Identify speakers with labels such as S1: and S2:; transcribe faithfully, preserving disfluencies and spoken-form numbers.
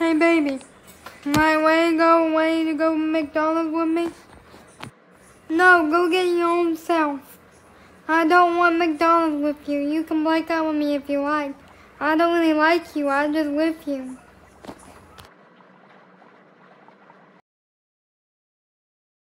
S1: Hey baby, my way to go away to go to McDonald's with me? No, go get your own self. I don't want McDonald's with you. You can break up with me if you like. I don't really like you. I'm just with you.